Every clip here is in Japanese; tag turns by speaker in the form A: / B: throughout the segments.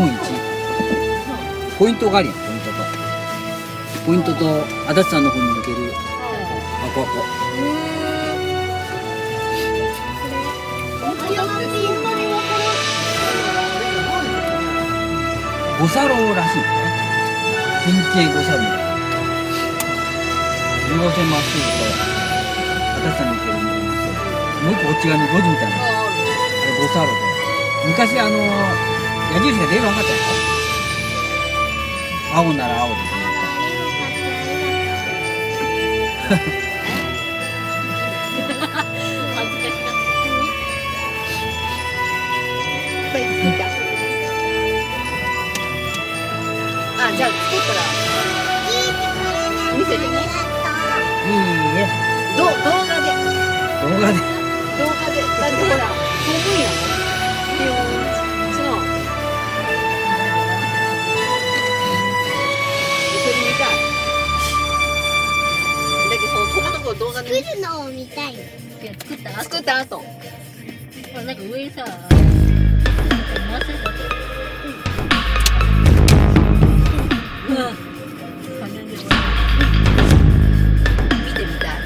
A: 本一。ポイントがあるやん、ポイントと足立さんの方に抜ける箱。五差路らしいね。変形五差路。15線まっすぐと足立さんに抜けるのがいますよ。もう一個こっち側に路地みたいな。あれ五差路で。昔矢印が出る分かったよ。青なら青で。
B: あ、じゃあ作ったら見せてね。
A: いいね。
B: 動画で。だってほら、飛ぶんやもん。ピヨーン。違う。見てみたい。だけどその飛ぶとこ動画で
C: 作るのを見たい。
B: 作った後。
D: なんか上にさ、回せるだけ。
B: 見てみたい。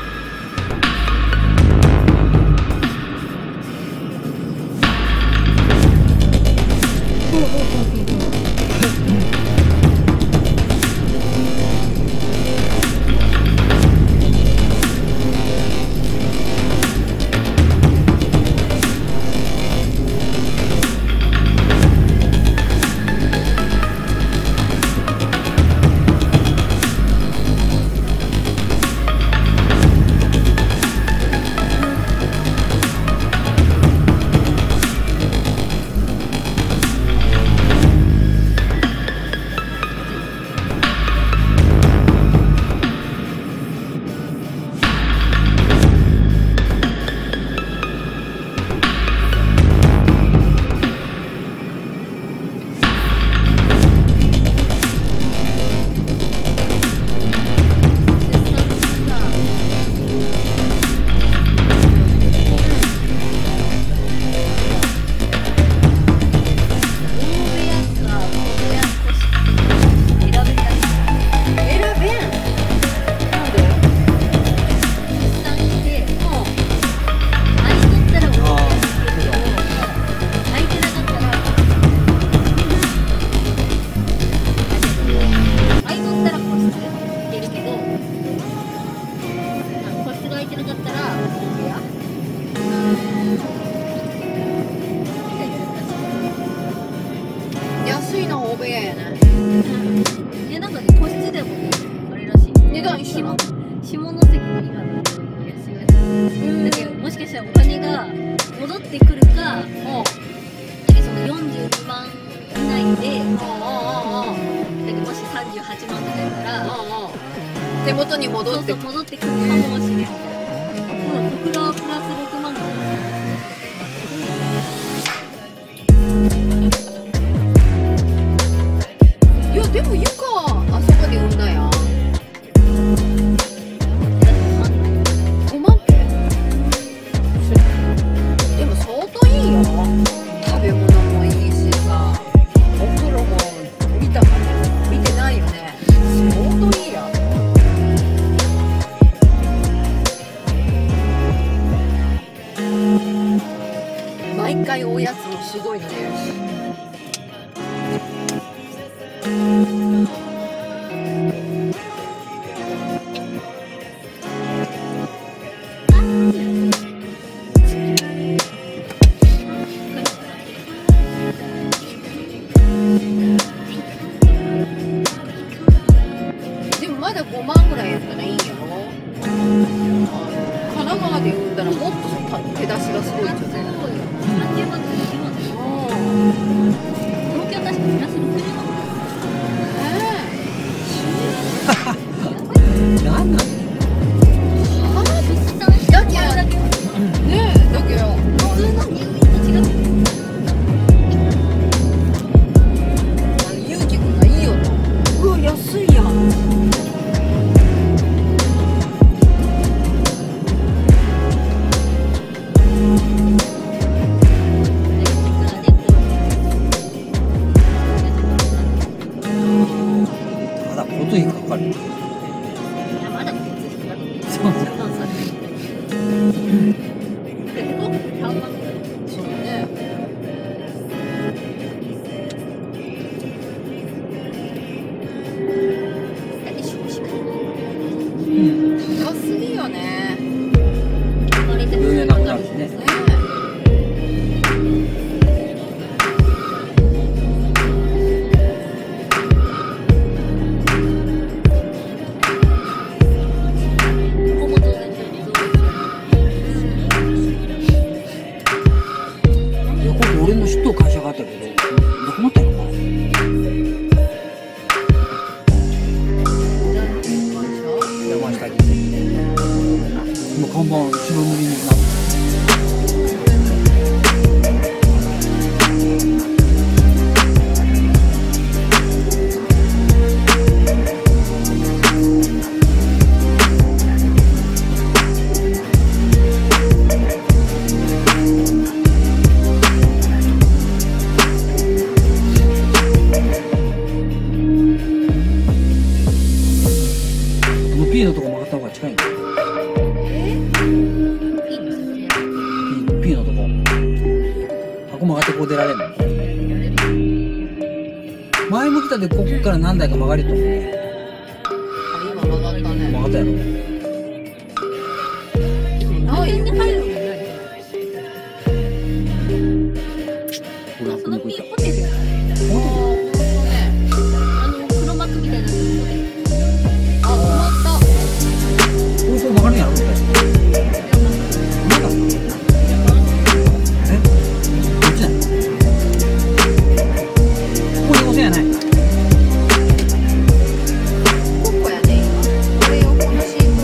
B: 安いな、大部屋やね。
D: いや、なんかね、個室でもね、あれらしい。
B: 値段一緒なの？
D: 下関の以外の安いやつ。だけど、もしかしたらお金が戻ってくるか、だけどその42万以内で、だけどもし38万とかやったら、
B: 手元に戻って
D: 戻ってくるかもしれない。僕らプラス6万ぐらい。
B: いや、でも床あそこで産んだやん。5万ってでも相当いいよ。食べ物もいいしさ、お風呂も見てないよね。相当いいやん。毎回おやつもすごいの出るし。でもまだ5万ぐらいやったらいいんやろ。神奈川で産んだらもっと手出しがすごいんじゃない？
D: 30万とか40万とか。東京確かプラス60万。
A: なんなの？
B: だけねえ、だけど
D: 普通の入院と違って
B: ゆうきくんがいいよと。うわ、安いやん。
A: しね。
B: ね
D: ここも当然そう
A: いや、ここ俺の知っとる会社があったけど、どこなったんやろな。山下に。今看板白塗りになって。P のとこ曲がった方が近いんだよ。P のとこ。箱曲がってこう出られるの。前向きたでここから何台か曲がれると思うね。
B: 今曲がったね。
A: 曲がったやろ。
B: ないよ。
D: に入るのもない。
A: これ
D: その
A: 箱抜い
D: P
A: た。
D: ホテル。
B: ほんとね。
D: 黒幕みたいなのホテル。
B: あ、止まった。
A: これそう曲がるんやろみたいな。なんかえ？どっちなの？ここに5000やない。
B: ここやね今。これをこのシート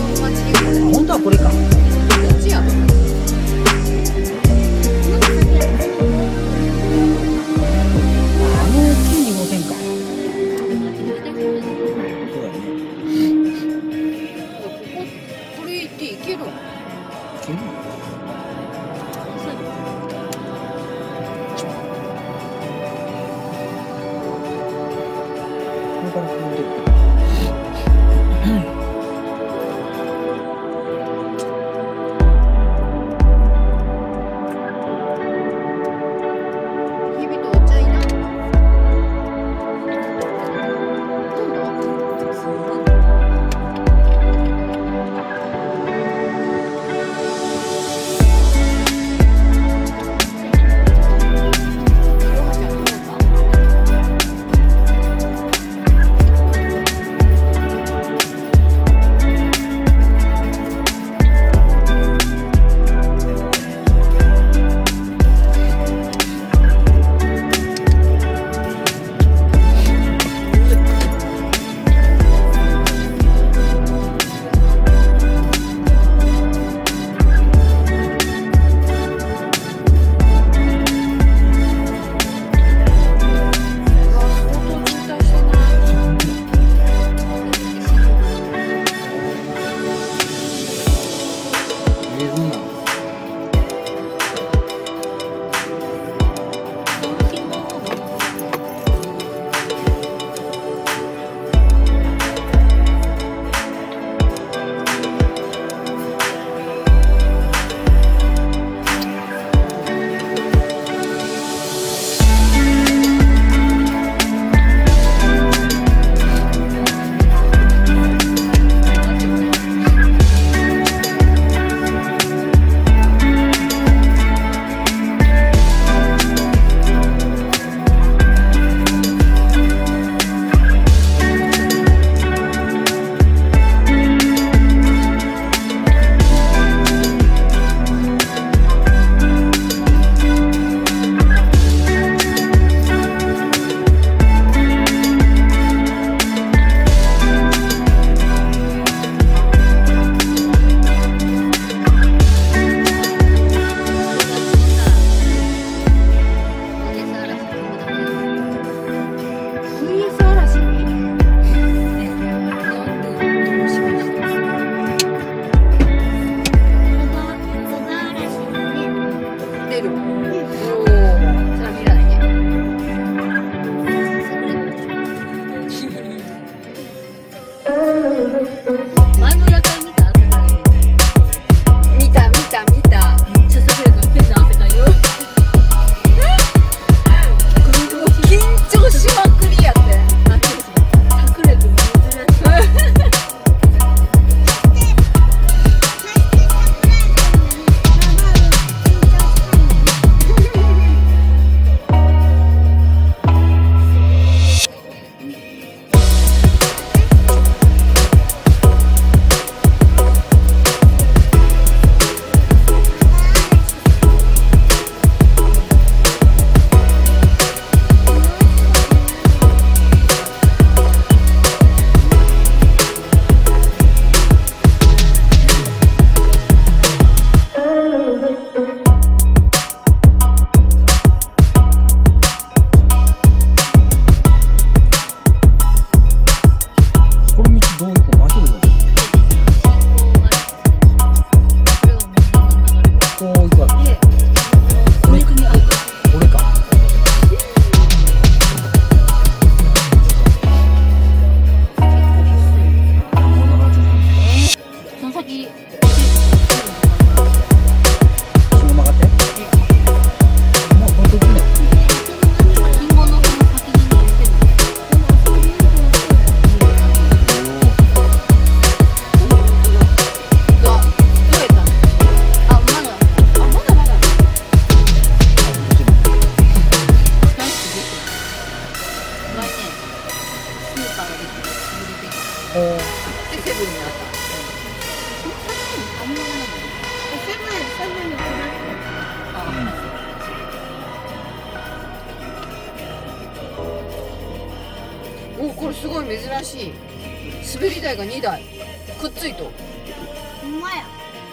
B: すごい珍しい。滑り台が2台くっついと。
D: ほんまや。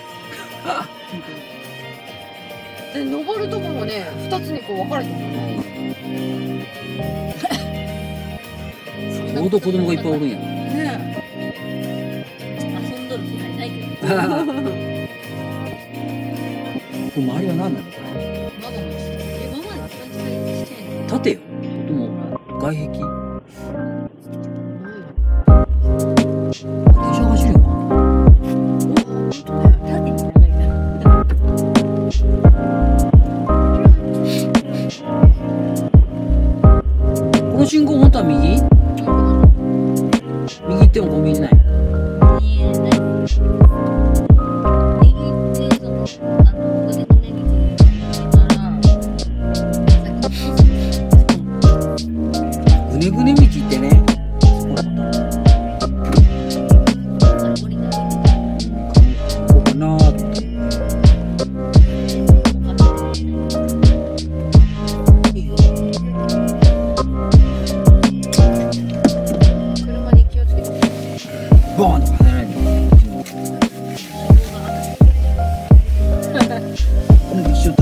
B: で登るとこもね2つにこう分かれてるの。
A: ちょうど子供がいっぱいおるんや。
B: ね
D: 遊んどる気配ないけど。
A: これ周りは何なの？
B: え、窓の下。
D: 今まで一番近いちっちゃいの。
A: 縦よ。でも外壁。電車走るよ。
D: 縦に長いな。
A: この信号本当は右？右行ってもコンビニない。
D: 見えない。右ってその腕の根道から
A: ぐねぐね道行ってね。ここかなーって。
B: 車に気をつけて。
A: ボーンとか跳ねられるの。この一瞬